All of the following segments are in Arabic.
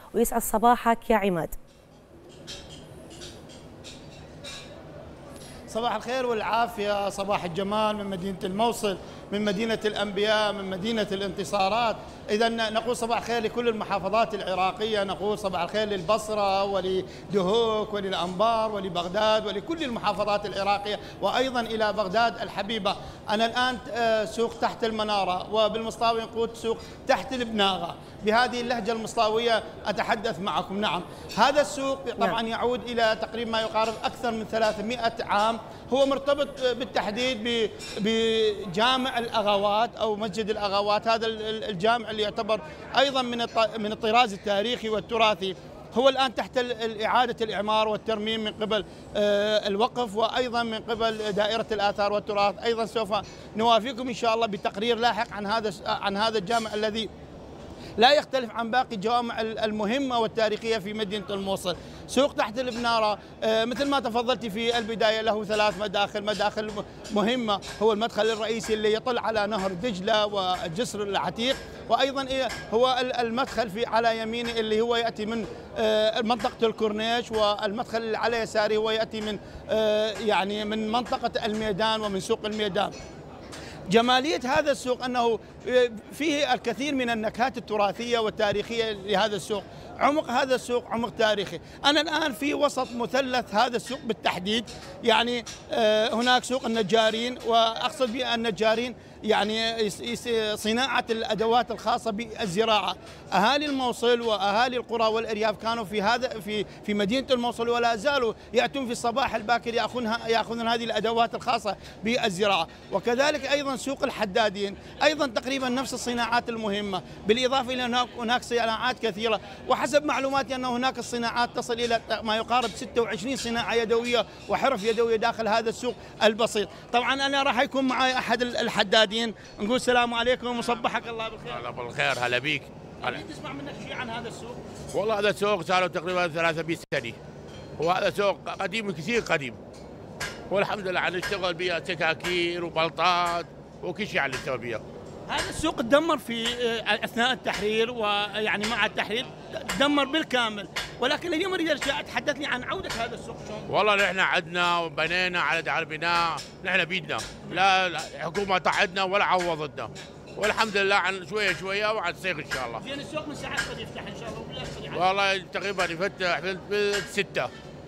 ويسعد صباحك يا عماد. صباح الخير والعافية، صباح الجمال من مدينة الموصل، من مدينة الأنبياء، من مدينة الانتصارات. إذا نقول صباح الخير لكل المحافظات العراقية، نقول صباح الخير للبصرة ولدهوك وللأنبار ولبغداد ولكل المحافظات العراقية، وأيضا إلى بغداد الحبيبة. أنا الآن سوق تحت المنارة، وبالمصطاوي نقول سوق تحت البناغة. بهذه اللهجة المصطاوية أتحدث معكم. نعم، هذا السوق طبعا يعود إلى تقريبا ما يقارب أكثر من 300 عام. هو مرتبط بالتحديد بجامع الأغوات أو مسجد الأغوات. هذا الجامع اللي يعتبر أيضا من الطراز التاريخي والتراثي، هو الآن تحت إعادة الإعمار والترميم من قبل الوقف، وأيضا من قبل دائرة الآثار والتراث. أيضا سوف نوافيكم إن شاء الله بتقرير لاحق عن هذا الجامع الذي لا يختلف عن باقي الجوامع المهمة والتاريخية في مدينة الموصل. سوق تحت البنارة مثل ما تفضلت في البداية له 3 مداخل مهمة. هو المدخل الرئيسي اللي يطل على نهر دجلة والجسر العتيق، وأيضا هو المدخل على يمينه اللي هو يأتي من منطقة الكورنيش، والمدخل اللي على يساره هو يأتي من منطقة الميدان ومن سوق الميدان. جمالية هذا السوق أنه فيه الكثير من النكهات التراثية والتاريخية لهذا السوق. عمق هذا السوق عمق تاريخي. أنا الآن في وسط مثلث هذا السوق بالتحديد. يعني هناك سوق النجارين، وأقصد بالنجارين يعني صناعة الأدوات الخاصة بالزراعة. أهالي الموصل وأهالي القرى والأرياف كانوا في مدينة الموصل ولا زالوا يأتون في الصباح الباكر يأخذون هذه الأدوات الخاصة بالزراعة. وكذلك أيضا سوق الحدادين أيضا تقريبا نفس الصناعات المهمة، بالإضافة إلى هناك صناعات كثيرة، وحسب معلوماتي أن هناك الصناعات تصل إلى ما يقارب 26 صناعة يدوية وحرف يدوية داخل هذا السوق البسيط. طبعا أنا راح يكون معي أحد الحدادين. نقول السلام عليكم وصبحك الله بالخير. هلا بالخير، هلا بيك. تسمع منك شيء عن هذا السوق؟ والله هذا السوق صار له تقريبا 300 سنة، وهذا سوق قديم كثير قديم، والحمد لله عم نشتغل بها سكاكين وبلطات وكل شيء عم نشتغل بها. هذا السوق تدمر في اثناء التحرير، ويعني مع التحرير تدمر بالكامل، ولكن اليوم اريد اتحدث لي عن عوده هذا السوق. شلون؟ والله نحن عدنا وبنينا على البناء، نحن بيدنا، لا الحكومه تعدنا ولا عوضتنا، والحمد لله عن شويه شويه وعن تصير ان شاء الله. زين السوق من ساعات قد يفتح ان شاء الله؟ والله تقريبا يفتح بال6.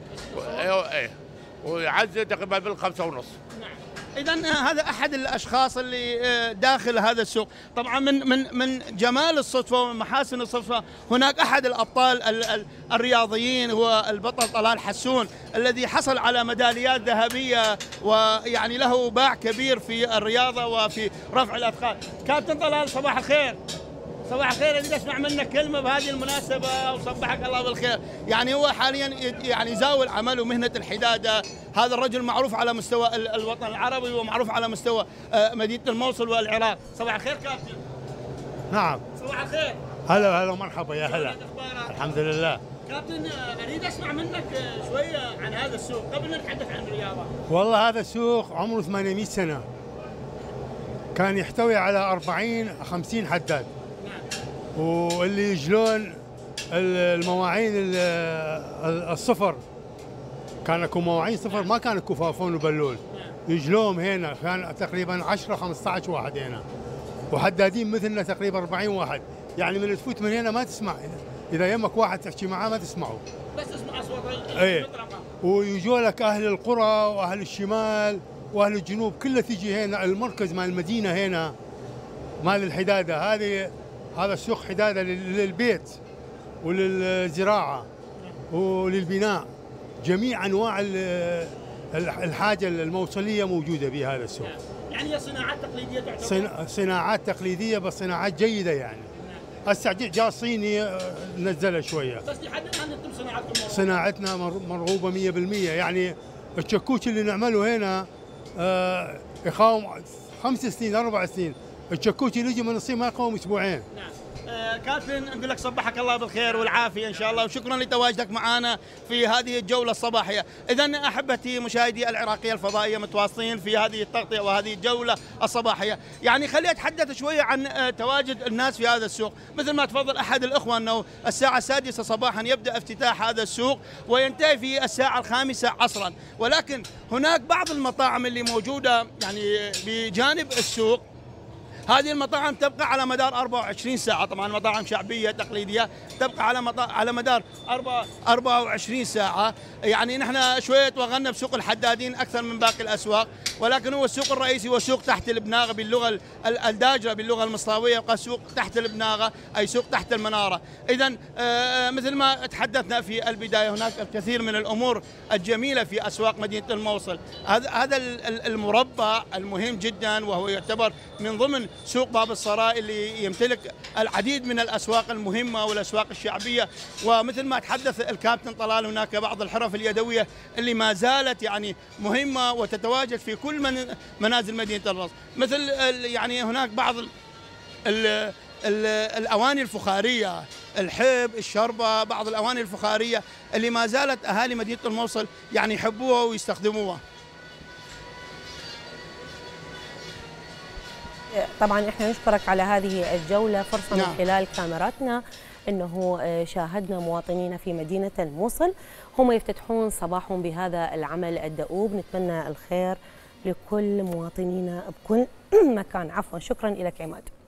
ايه ويعزل تقريبا بال5:30. إذن هذا أحد الأشخاص اللي داخل هذا السوق. طبعا من جمال الصدفة ومن محاسن الصدفة هناك أحد الأبطال الرياضيين هو البطل طلال حسون، الذي حصل على ميداليات ذهبية ويعني له باع كبير في الرياضة وفي رفع الأثقال. كابتن طلال صباح الخير. صباح الخير، اريد اسمع منك كلمه بهذه المناسبه وصبحك الله بالخير. يعني هو حاليا يعني يزاول عمل ومهنه الحداده. هذا الرجل معروف على مستوى الوطن العربي ومعروف على مستوى مدينه الموصل والعراق. صباح الخير كابتن. نعم صباح الخير. هلا مرحبا يا هلا. الحمد لله. كابتن اريد اسمع منك شويه عن هذا السوق قبل نتحدث عن الرياضه. والله هذا السوق عمره 800 سنه، كان يحتوي على 40-50 حداد، واللي يجلون المواعين الصفر. كان اكو مواعين صفر، ما كان اكو فافون وبلول، يجلوهم هنا. كان تقريبا 10-15 واحد هنا، وحدادين مثلنا تقريبا 40 واحد. يعني من تفوت من هنا ما تسمع، اذا يمك واحد تحكي معاه ما تسمعه، بس تسمع اصوات المطرقه. ويجوا لك اهل القرى واهل الشمال واهل الجنوب كلها تيجي هنا. المركز مال المدينه هنا مال الحداده. هذا السوق حداده للبيت وللزراعه وللبناء. جميع انواع الحاجه الموصليه موجوده بهذا السوق. يعني هي صناعات تقليديه تعتبر؟ صناعات تقليديه، بس صناعات جيده يعني. هسه جاء صيني نزلها شويه. بس لحد الان انتم صناعتكم صناعتنا مرغوبه 100%. يعني الشكوك اللي نعمله هنا يقاوم 5 سنين 4 سنين. الشكوك اللي يجي من الصين ما يقاوم اسبوعين. نعم. كابتن نقول لك صبحك الله بالخير والعافيه ان شاء الله، وشكرا لتواجدك معنا في هذه الجوله الصباحيه. اذا احبتي مشاهدي العراقيه الفضائيه متواصلين في هذه التغطيه وهذه الجوله الصباحيه، يعني خليني اتحدث شويه عن تواجد الناس في هذا السوق. مثل ما تفضل احد الاخوه انه الساعه 6 صباحا يبدا افتتاح هذا السوق وينتهي في الساعه 5 عصرا، ولكن هناك بعض المطاعم اللي موجوده يعني بجانب السوق. هذه المطاعم تبقى على مدار 24 ساعة، طبعا مطاعم شعبية تقليدية تبقى على مدار 24 ساعة. يعني نحن شوية توغلنا بسوق الحدادين أكثر من باقي الأسواق، ولكن هو السوق الرئيسي هو سوق تحت البناغة باللغة الداجرة باللغة المصراوية، يبقى سوق تحت البناغة أي سوق تحت المنارة. إذا مثل ما تحدثنا في البداية هناك الكثير من الأمور الجميلة في أسواق مدينة الموصل. هذا المربع المهم جدا، وهو يعتبر من ضمن سوق باب الصراء اللي يمتلك العديد من الأسواق المهمة والأسواق الشعبية. ومثل ما تحدث الكابتن طلال هناك بعض الحرف اليدوية اللي ما زالت يعني مهمة وتتواجد في كل منازل مدينة الموصل، مثل يعني هناك بعض الأواني الفخارية، الحب، الشربة، بعض الأواني الفخارية اللي ما زالت أهالي مدينة الموصل يعني يحبوها ويستخدموها. طبعا احنا نشكرك على هذه الجولة، فرصة من خلال كاميراتنا انه شاهدنا مواطنين في مدينة الموصل هم يفتتحون صباحهم بهذا العمل الدؤوب. نتمنى الخير لكل مواطنينا بكل مكان. عفوا، شكرا لك عماد.